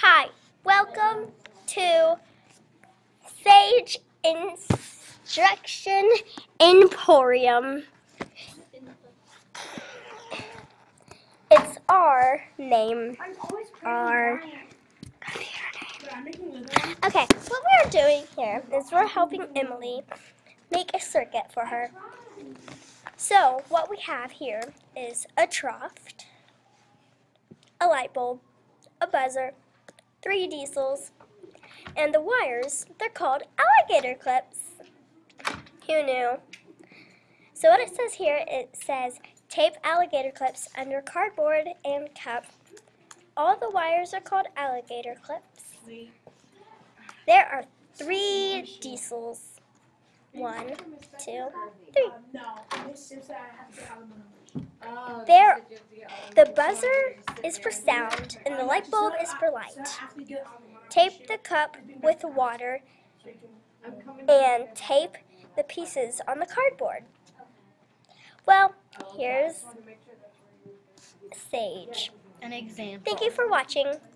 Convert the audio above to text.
Hi, welcome to Sage Instruction Emporium. It's our name, our computer name. Okay, what we're doing here is we're helping Emily make a circuit for her. So, what we have here is a trough, a light bulb, a buzzer, 3 diesels, and the wires, they're called alligator clips. Who knew? So what it says here, it says tape alligator clips under cardboard and cup. All the wires are called alligator clips. There are 3 diesels. 1, 2, 3. The buzzer is for sound and the light bulb is for light. Tape the cup with water and tape the pieces on the cardboard. Well, here's Sage. An example. Thank you for watching.